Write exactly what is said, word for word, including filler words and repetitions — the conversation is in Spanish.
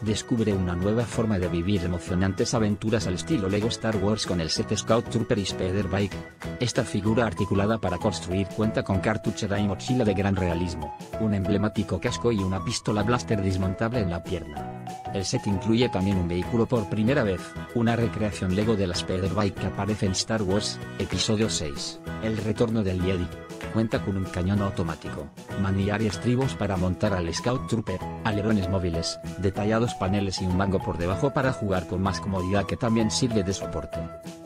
Descubre una nueva forma de vivir emocionantes aventuras al estilo Lego Star Wars con el set Scout Trooper y Speeder Bike. Esta figura articulada para construir cuenta con cartuchera y mochila de gran realismo, un emblemático casco y una pistola blaster desmontable en la pierna. El set incluye también un vehículo por primera vez, una recreación Lego de la Speeder Bike que aparece en Star Wars, Episodio seis, El Retorno del Jedi. Cuenta con un cañón automático, manillar y estribos para montar al Scout Trooper, alerones móviles, detallados paneles y un mango por debajo para jugar con más comodidad que también sirve de soporte.